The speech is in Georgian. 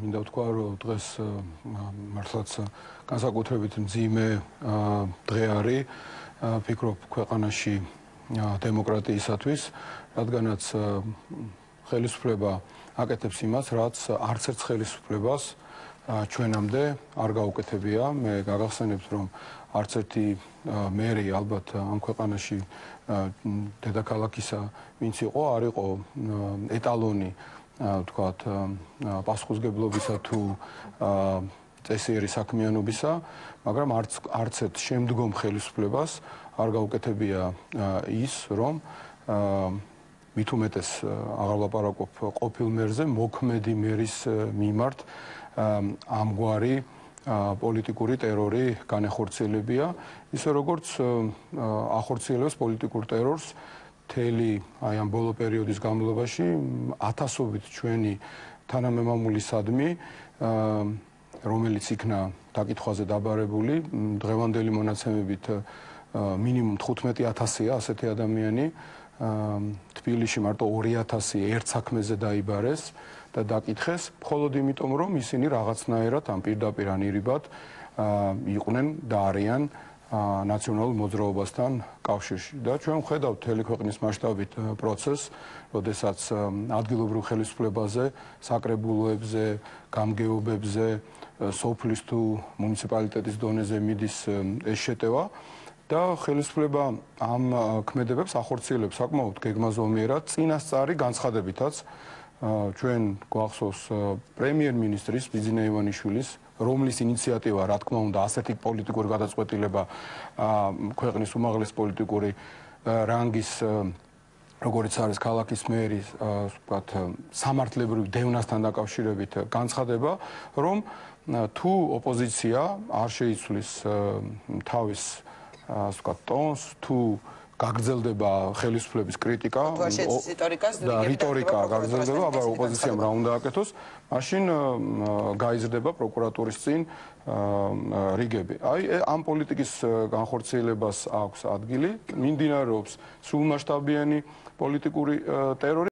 მინდა ვთქვა, რომ დღეს მართლაც განსაკუთრებით მძიმე დღე არის, ფიქრობ ქვეყანაში დემოკრატიისათვის, რადგანაც ხელისუფლება აკეთებს იმას, რაც არც ერთ ხელისუფლებას ჩვენამდე არ გაუკეთებია. მე გაგახსენებთ, რომ არც ერთი მერი ალბათ ამ ქვეყანაში დედაქალაქისა ვინც იყო, არ იყო ეტალონი ვთქვათ პასუხისმგებლობისა თუ წესიერი საქმიანობისა, მაგრამ არც ერთ შემდგომ ხელისუფლებას არ გაუკეთებია ის, რომ მით უმეტეს აღარ ლაპარაკობ ყოფილ მერზე, მოქმედი მერის მიმართ ამგვარი პოლიტიკური ტერორი განეხორციელებია, ისე როგორც ახორციელებს პოლიტიკურ ტერორს მთელი აი ამ ბოლო პერიოდის განმავლობაში ათასობით ჩვენი თანამემამულისადმი, რომელიც იქნა დაკითხვაზე დაბარებული, დღევანდელი მონაცემებით მინიმუმ 15,000-ია ასეთი ადამიანი, თბილისში მარტო 2,000 ერთ საქმეზე დაიბარეს და დაკითხეს, მხოლოდ იმიტომ, რომ ისინი რაღაცნაირად ამ პირდაპირ ანირიბად იყვნენ და არიან ნაციონალურ მოძრაობასთან კავშირში. და ჩვენ ვხედავთ მთელი ქვეყნის მასშტაბით პროცესს, როდესაც ადგილობრივ ხელისუფლებაზე, საკრებულოებზე, გამგეობებზე, სოფლის თუ მუნიციპალიტეტის დონეზე მიდის ეს შეტევა და ხელისუფლება ამ ქმედებებს ახორციელებს საკმაოდ გეგმაზომიერად, წინასწარი განცხადებითაც. ჩვენ გვახსოვს პრემიერ-მინისტრის ბიძინა ივანიშვილის, რომლის ინიციატივა, რა თქმა უნდა, ასეთი პოლიტიკური გადაწყვეტილება ქვეყნის უმაღლესი პოლიტიკური რანგის, როგორც არის ქალაქის მერის, ვთქვათ, სამართლებრივ დევნასთან დაკავშირებით განცხადება, რომ თუ ოპოზიცია არ შეიცვლის თავის, ვთქვათ, ტონს, თუ გაგრძელდება ხელისუფლების კრიტიკა და რიტორიკა გაგრძელდება, აბა ოპოზიციამ რა უნდა აკეთოს, მაშინ გაიზრდება პროკურატურის წინ რიგები. აი ამ პოლიტიკის განხორციელებას აქვს ადგილი, მიმდინარეობს სრულმასშტაბიანი პოლიტიკური ტერორი.